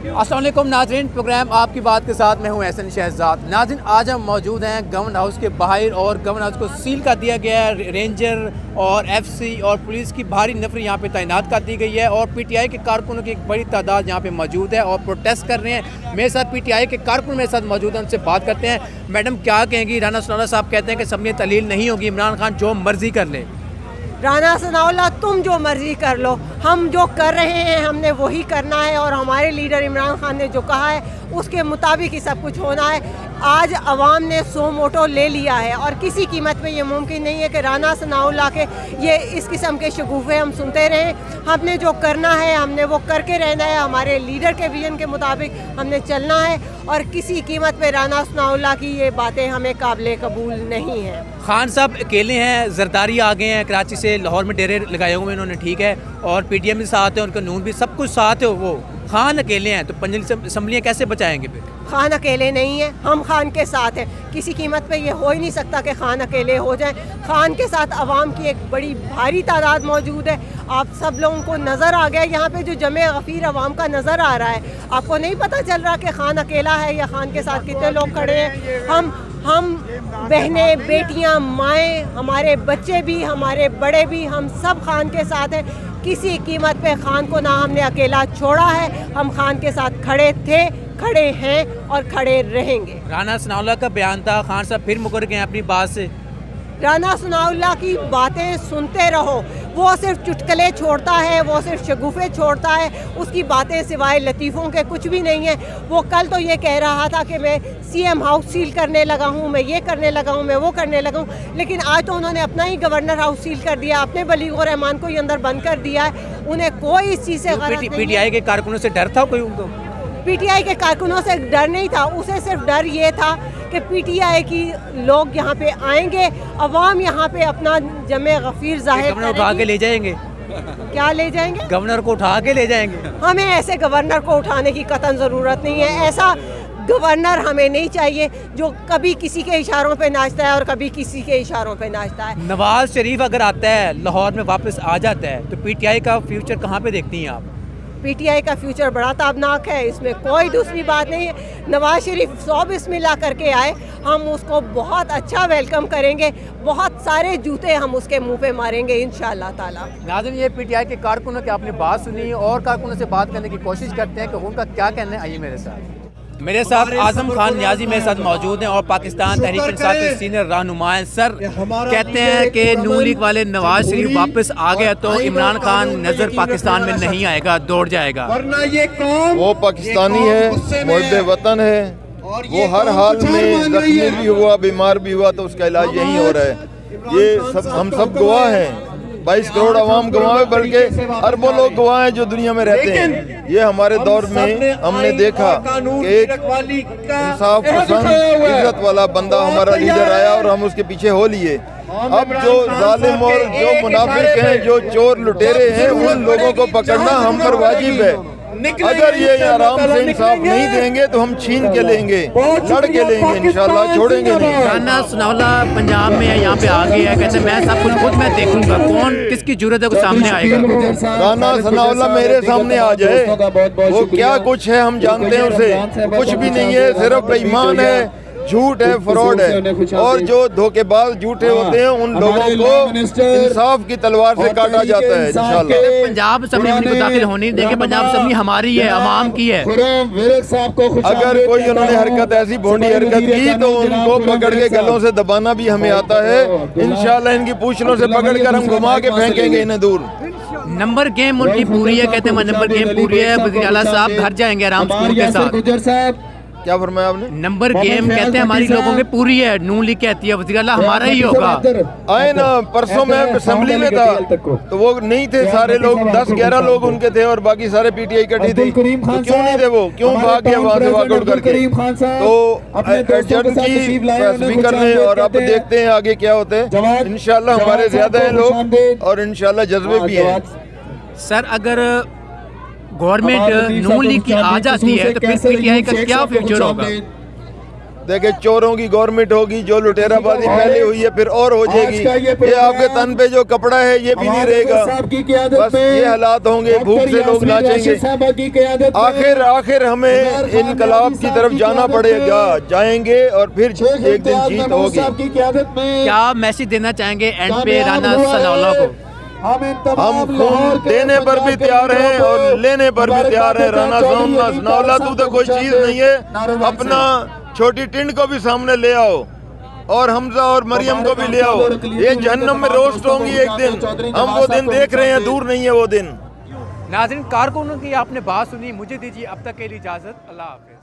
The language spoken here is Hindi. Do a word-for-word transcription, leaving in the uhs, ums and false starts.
अस्सलाम वालेकुम नाज़रीन, प्रोग्राम आपकी बात के साथ मैं हूं एहसन शहजाद। नाज़रीन, आज हम मौजूद हैं गवर्नमेंट हाउस के बाहर और गवर्नमेंट हाउस को सील कर दिया गया है। रेंजर और एफसी और पुलिस की भारी नफरी यहाँ पे तैनात कर दी गई है और पीटीआई के कारकुनों की एक बड़ी तादाद यहाँ पे मौजूद है और प्रोटेस्ट कर रहे हैं। मेरे साथ पीटीआई के कारकुन मेरे साथ मौजूद हैं, उनसे बात करते हैं। मैडम, क्या कहेंगी? राना सनाउल्लाह साहब कहते हैं कि सबने तलील नहीं होगी, इमरान खान जो मर्जी कर ले। राना सनाउल्लाह, तुम जो मर्जी कर लो, हम जो कर रहे हैं हमने वही करना है और हमारे लीडर इमरान खान ने जो कहा है उसके मुताबिक ही सब कुछ होना है। आज अवाम ने सो मोटो ले लिया है और किसी कीमत पे ये मुमकिन नहीं है कि राना सनाउल्लाह के ये इस किस्म के शगुफ़े हम सुनते रहें। हमने जो करना है हमने वो करके रहना है, हमारे लीडर के विजन के मुताबिक हमने चलना है और किसी कीमत पे राना सनाउल्लाह की ये बातें हमें काबिल कबूल नहीं है। खान साहब अकेले हैं, जरदारी आ गए हैं कराची से, लाहौर में डेरे लगाए हुए हैं उन्होंने, ठीक है, और पीटीएम भी साथ है, उनका नून भी, सब कुछ साथ है। वो खान अकेले हैं तो पंजाब असम्बलियाँ कैसे बचाएंगे फिर? खान अकेले नहीं है, हम खान के साथ हैं। किसी कीमत पे ये हो ही नहीं सकता कि खान अकेले हो जाए। खान के साथ अवाम की एक बड़ी भारी तादाद मौजूद है। आप सब लोगों को नज़र आ गया, यहाँ पे जो जमे गफीर अवाम का नज़र आ रहा है। आपको नहीं पता चल रहा कि खान अकेला है या खान के साथ कितने लोग खड़े हैं। हम हम बहनें, बेटियां, माएँ, हमारे बच्चे भी, हमारे बड़े भी, हम सब खान के साथ हैं। किसी कीमत पे खान को ना हमने अकेला छोड़ा है, हम खान के साथ खड़े थे, खड़े हैं और खड़े रहेंगे। राना सनाउल्लाह का बयान था, खान साहब फिर मुकर गए अपनी बात से। राना सनाउल्लाह की बातें सुनते रहो, वो सिर्फ चुटकले छोड़ता है, वो सिर्फ शगुफ़े छोड़ता है, उसकी बातें सिवाय लतीफ़ों के कुछ भी नहीं है। वो कल तो ये कह रहा था कि मैं सीएम हाउस सील करने लगा हूँ, मैं ये करने लगा हूँ, मैं वो करने लगा हूँ, लेकिन आज तो उन्होंने अपना ही गवर्नर हाउस सील कर दिया, अपने बलीगुर रहमान को ही अंदर बंद कर दिया है। उन्हें कोई इस चीज़ से गरज नहीं है। पीटीआई के कारकुनों से डर था कोई उनको? पीटीआई के कारकुनों से डर नहीं था, उसे सिर्फ डर ये था कि पीटीआई की लोग यहाँ पे आएंगे, अवाम यहाँ पे अपना जमे गफीर जाहिर गवर्नर उठा के ले जाएंगे। क्या ले जाएंगे? गवर्नर को उठा के ले जाएंगे। हमें ऐसे गवर्नर को उठाने की कतई ज़रूरत नहीं है। ऐसा गवर्नर हमें नहीं चाहिए जो कभी किसी के इशारों पे नाचता है और कभी किसी के इशारों पे नाचता है। नवाज शरीफ अगर आता है, लाहौर में वापस आ जाता है, तो पीटीआई का फ्यूचर कहाँ पे देखती हैं आप? पीटीआई का फ्यूचर बड़ा ताबनाक है, इसमें कोई दूसरी बात नहीं है। नवाज शरीफ सौ बिस्मिल्लाह करके आए, हम उसको बहुत अच्छा वेलकम करेंगे, बहुत सारे जूते हम उसके मुंह पे मारेंगे इंशाअल्लाह ताला। नाज़रीन, ये पीटीआई के कारकुनों की आपने बात सुनी और कारकुनों से बात करने की कोशिश करते हैं कि उनका क्या कहना है। आइए मेरे साथ। मेरे साथ आजम खान न्याजी मेरे साथ मौजूद हैं और पाकिस्तान तहरीक इंसाफ के सीनियर रहनुमा हैं। सर, कहते हैं कि नून लीग वाले नवाज शरीफ वापस आ गया तो इमरान खान नजर पाकिस्तान में नहीं आएगा, दौड़ जाएगा। वो पाकिस्तानी है, मुहब्बे वतन है, वो हर हाल में जख्मी भी हुआ, बीमार भी हुआ तो उसका इलाज यहीं हो रहा है। ये सब हम सब गवाह हैं, बाईस करोड़ आवाम गवाह है, बल्कि अरबों लोग गवाह हैं जो दुनिया में रहते हैं। ये हमारे दौर में हमने देखा कि एक इंसाफ पसंद, इज्जत वाला बंदा हमारा लीडर आया और हम उसके पीछे हो लिए। अब जो जालिम और जो मुनाफिक हैं, जो चोर लुटेरे हैं, उन लोगों को पकड़ना हम पर वाजिब है। अगर ये आराम से इंसाफ नहीं देंगे तो हम छीन के लेंगे, लड़ के लेंगे, इंशाल्लाह छोड़ेंगे नहीं। राना सनाउल्लाह पंजाब में है, यहाँ पे आ गया है, कहते मैं सब कुछ खुद मैं देखूंगा, कौन किसकी जरूरत है वो सामने आएगा। राना सनाउल्लाह मेरे सामने आ जाए, वो क्या कुछ है हम जानते हैं उसे, कुछ भी नहीं है, सिर्फ बेईमान है, झूठ है, फ्रॉड है, और जो धोखेबाज झूठे होते हैं उन लोगों को इंसाफ की तलवार से काटा जाता है इंशाल्लाह। पंजाब असेंबली को दाखिल होने देंगे, पंजाब असेंबली हमारी है, अवाम की है। अगर कोई उन्होंने हरकत ऐसी भोंडी हरकत की तो उनको पकड़ के गलों से दबाना भी हमें आता है। इंशाल्लाह इनकी पूंछलों से पकड़ कर हम घुमा के फेंकेंगे इन्हें दूर। नंबर गेम उनकी पूरी है, कहते हैं नंबर गेम पूरी है। वज़ीर आला साहब घर जाएंगे आराम के साथ। क्या फरमाया आपने? नंबर गेम कहते हैं हमारी लोगों में पूरी है, नून लीग कहती है वज़ीर आला हमारा ही होगा। आए ना, परसों मैं असेंबली में था तो वो नहीं थे सारे लोग, दस ग्यारह लोग उनके थे और बाकी सारे पीटीआई इकट्ठी थी, तो क्यों नहीं थे वो, क्यों भाग गया वहाँ से वॉकआउट करके? तो एडजर्न की स्पीकर ने, और अब देखते हैं आगे क्या होते हैं। इंशाल्लाह हमारे ज्यादा है लोग और इंशाल्लाह जज्बे भी है। सर, अगर गवर्नमेंट नून लीग की आ जाती है तो फिर पीटीआई का क्या फ्यूचर होगा? देखिए चोरों की गवर्नमेंट होगी, जो लुटेराबाजी पहले हुई है फिर और हो जाएगी। ये आपके तन पे जो कपड़ा है ये भी नहीं रहेगा, बस ये हालात होंगे, भूख से लोग नाचेंगे। आखिर आखिर हमें इनकलाब की तरफ जाना पड़ेगा, जाएंगे और फिर एक दिन जीत होगी। क्या मैसेज देना चाहेंगे एंड पे राना सनाउल्लाह को? हम खून देने पर भी तैयार हैं और लेने पर भी तैयार हैं। राना सनाउल्लाह तू तो कोई चीज नहीं है, अपना छोटी टिंड को भी सामने ले आओ और हमजा और मरियम को भी ले आओ। ये जहन्नम में रोस्ट होंगी एक दिन, हम वो दिन देख रहे हैं, दूर नहीं है वो दिन। नाज़रीन, कारकुनों की आपने बात सुनी, मुझे दीजिए अब तक के लिए इजाज़त। अल्लाह हाफ़िज़।